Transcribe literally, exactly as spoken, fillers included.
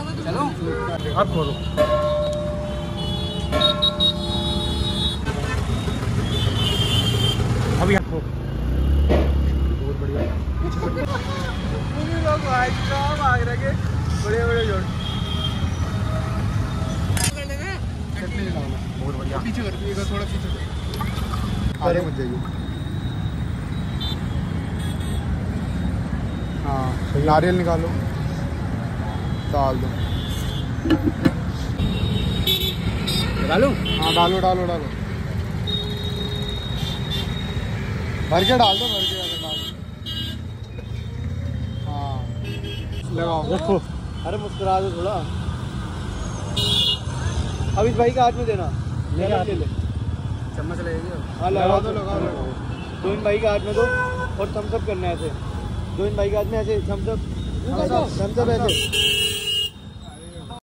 चलो अब खोलो। अभी आपको बहुत बढ़िया लोग भाग रहे बड़े बड़े जोड़ बहुत बढ़िया। पीछे कर दीजिएगा थोड़ा पीछे कर आगे मत जाइए। हाँ नारियल निकालो डाल दो। डालूं? हाँ डालो डालो डालो भर के डाल दो भर के अगर डाल हाँ लगाओ देखो। अरे मुस्कुरा दो थोड़ा। अब इस भाई का हाथ में देना ले ले चम्मच लगेगी। हाँ लगा दो लगा दो। दो इन भाई के हाथ में दो और थम्स अप करना है ऐसे। दो इन भाई के हाथ में ऐसे थम्स अप थम्स अप ऐसे